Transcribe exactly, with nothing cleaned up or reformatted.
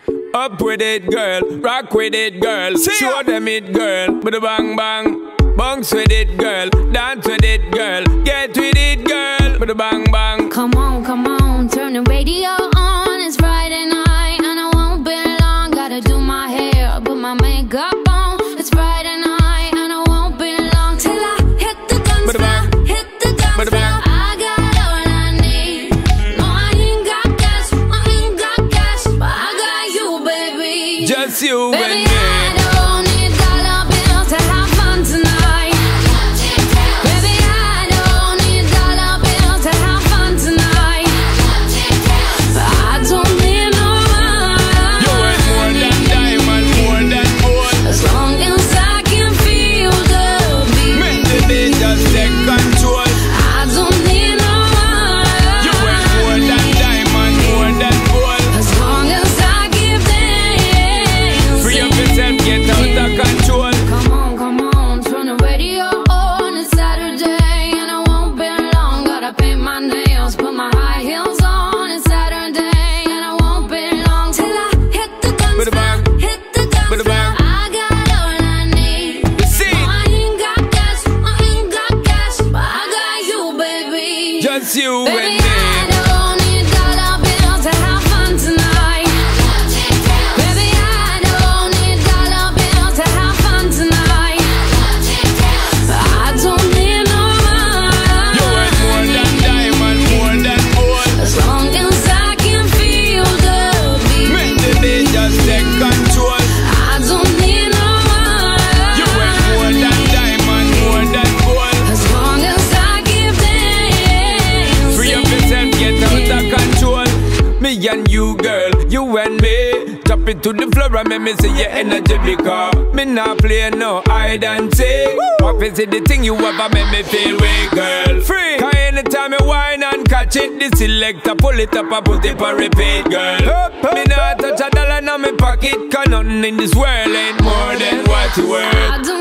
Up with it, girl. Rock with it, girl. See Show ya. them it, girl. Bada bang bang. Bounce with it, girl. Dance with it, girl. Get with it, girl. Bada bang bang. Come on, come on. Turn the radio on. It's Friday night and I won't be long. Gotta do my hair, put my makeup on. It's Friday night and I won't be long till I hit the dance floor. Hit the dance floor. I got all I need. No, I ain't got cash. I ain't got cash, but I got you, baby. Just you baby, and me. I don't need dollar bills to have fun tonight. Baby, I don't need dollar bills to have fun tonight. I don't need no money. You ain't more than diamond, more than gold. As long as I can feel the beat. Make the beat just take control. I don't need no money. You ain't more than diamond, more than gold. As long as I give them. Free up yourself, get out of control. Come on, come on, turn the radio on. It's Saturday and I won't be long. Gotta paint my nails, put my high heels on. It's Saturday and I won't be long till I hit the dance Bada bang. floor. Hit the dance Bada floor. bang. I got all I need. See? No, I ain't got cash, I ain't got cash, but I got you, baby. Just you Baby, and me. I don't need dollar bills to have fun tonight. Baby, I don't need dollar bills to have fun tonight. I don't need no You ain't more money. than diamond, more than gold. As long as I can feel the Make beat. the beat just take control. I don't need no You ain't more money. than diamond, more than gold. As long as I give them. Free up yourself, get out of control. Me and you, girl, you and me. Drop it to the floor and make me see your energy because me not play no hide and seek. What is it the thing you ever make me feel way, girl? Free. Cause anytime you whine and catch it, the selector pull it up and put it on repeat, girl. Me not touch a dollar in my pocket, cause nothing in this world ain't more than what you worth. I don't